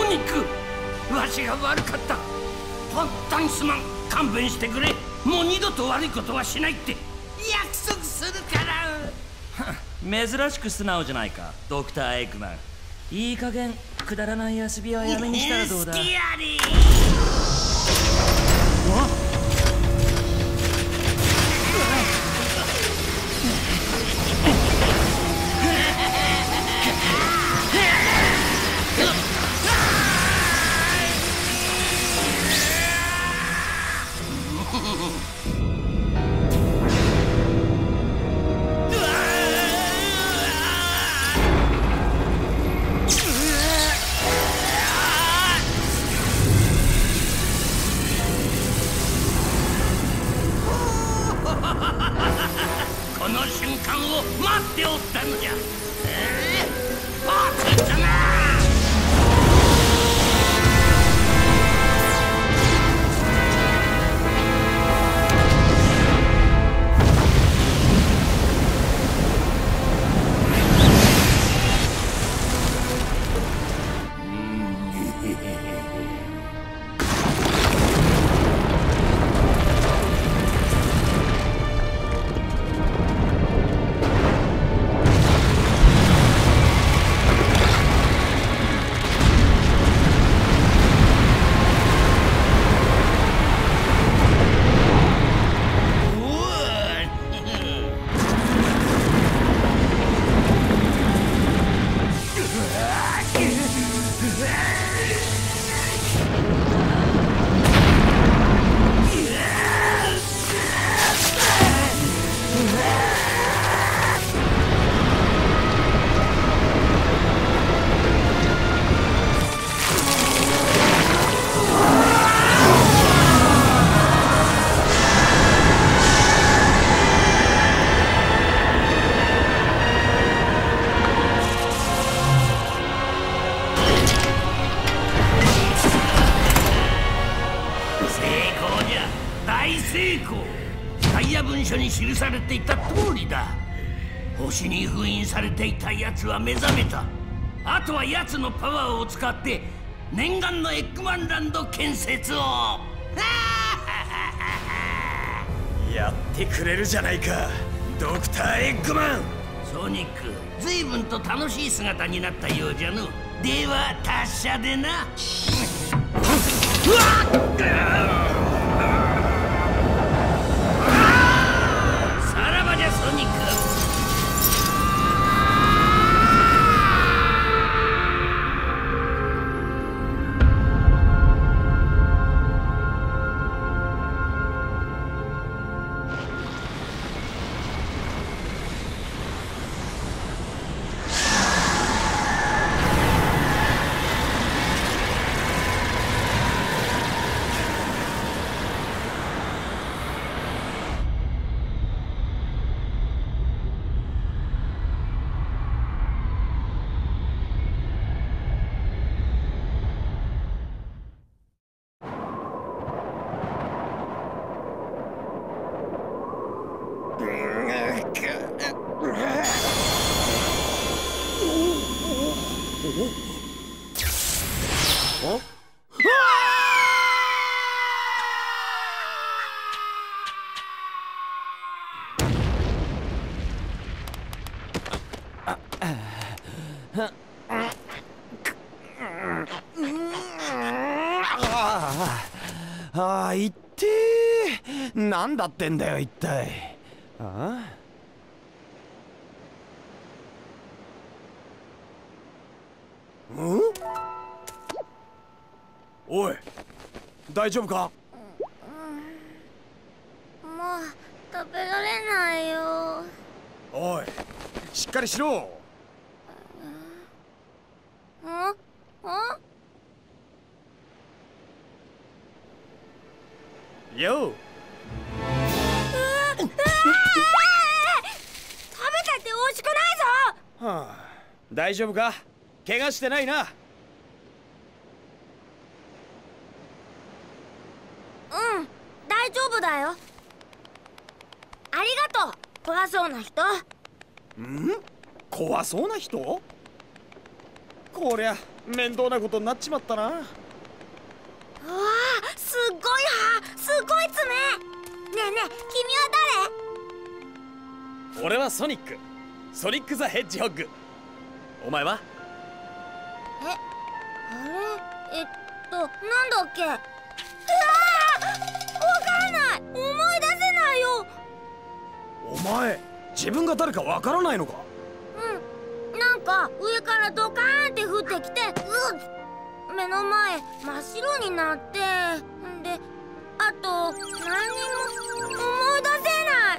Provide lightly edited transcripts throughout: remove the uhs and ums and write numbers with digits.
ニック、わしが悪かった。本当にすまん。勘弁してくれ。もう二度と悪いことはしないって約束するから。 珍しく素直じゃないか、ドクター・エッグマン。いい加減くだらない遊びはやめにしたらどうだ。 してやれ。この瞬間を待っておったのじゃ。バカだな。大成功。タイヤ文書に記されていた通りだ。星に封印されていた奴は目覚めた。あとは奴のパワーを使って念願のエッグマンランド建設を。 やってくれるじゃないか、ドクター・エッグマン。 ソニック、随分と楽しい姿になったようじゃの。では達者でな。うわっ、さらばじゃソニック。 いってー、なんだってんだよ一体。ああ、ん？おい、大丈夫か？ もう食べられないよ。 おい、しっかりしろ。よう。 食べたって美味しくないぞ。 はあ、大丈夫か？怪我してないな。 うん、大丈夫だよ。ありがとう、怖そうな人。 ん？怖そうな人？こりゃ面倒なことになっちまったな。 うわあ、すっごい歯、すっごい爪。ねえねえ、君は俺はソニック、ソニック・ザ・ヘッジホッグ。お前は？ 誰？あれ、なんだっけ？うわあ、わからない。思い出せないよ。 お前、自分が誰かわからないのか？ うん、なんか上からドカーンって降ってきて、目の前真っ白になって、んで、あと何にも思い出せない。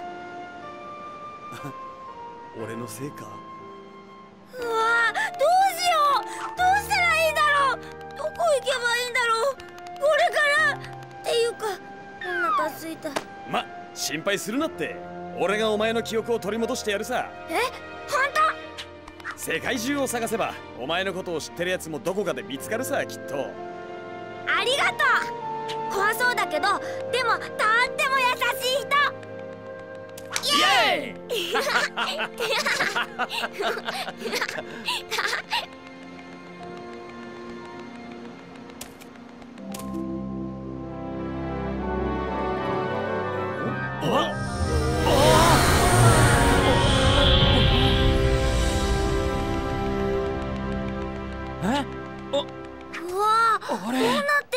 俺のせいか？ うわ、どうしよう。どうしたらいいんだろう。どこ行けばいいんだろう。これからっていうか、お腹すいた。 ま、心配するなって。俺がお前の記憶を取り戻してやるさ。 え、本当？ 世界中を探せばお前のことを知ってるやつもどこかで見つかるさ、きっと。 ありがとう。怖そうだけど、でもとっても優しい人。イエーイえ？ うわあ、こうなっ